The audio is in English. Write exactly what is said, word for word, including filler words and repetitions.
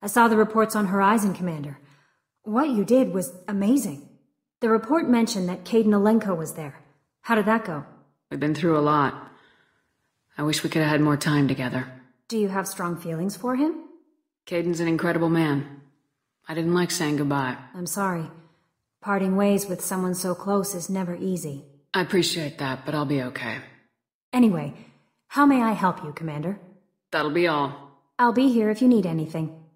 I saw the reports on Horizon, Commander. What you did was amazing. The report mentioned that Kaidan was there. How did that go? We've been through a lot. I wish we could have had more time together. Do you have strong feelings for him? Kaidan's an incredible man. I didn't like saying goodbye. I'm sorry. Parting ways with someone so close is never easy. I appreciate that, but I'll be okay. Anyway, how may I help you, Commander? That'll be all. I'll be here if you need anything.